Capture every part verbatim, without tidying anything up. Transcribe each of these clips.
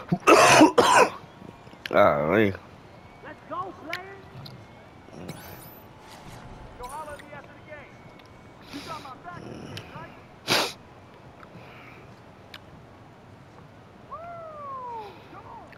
Golly. Let's go, players. Go holler at me after the game. You got my back in this, right? Woo! Come on.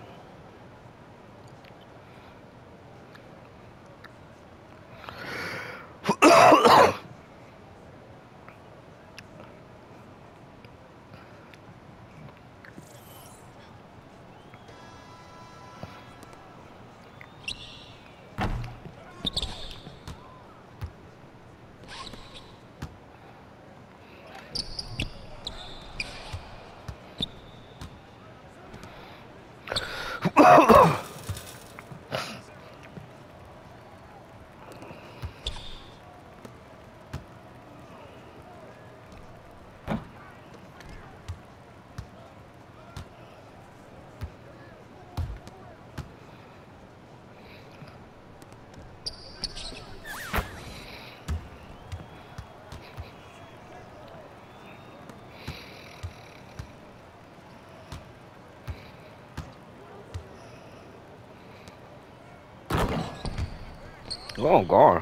Oh, God.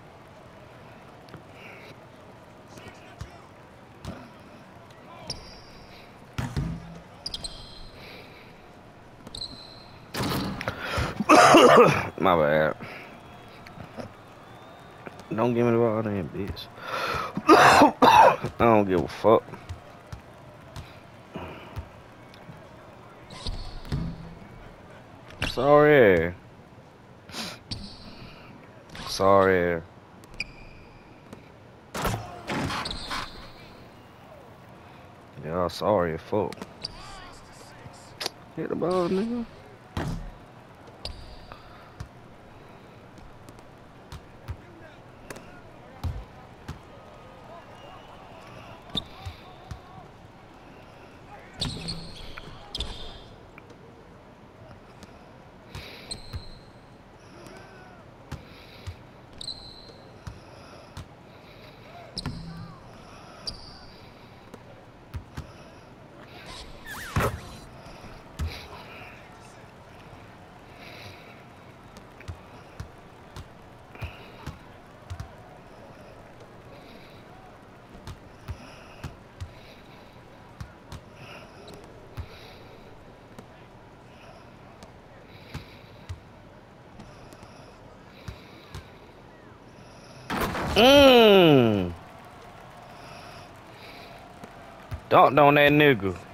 My bad. Don't give me the ball, damn bitch. I don't give a fuck. Sorry. Sorry. Yeah, sorry, fuck. Hit the ball, nigga. Mmm. Dunked on that nigga.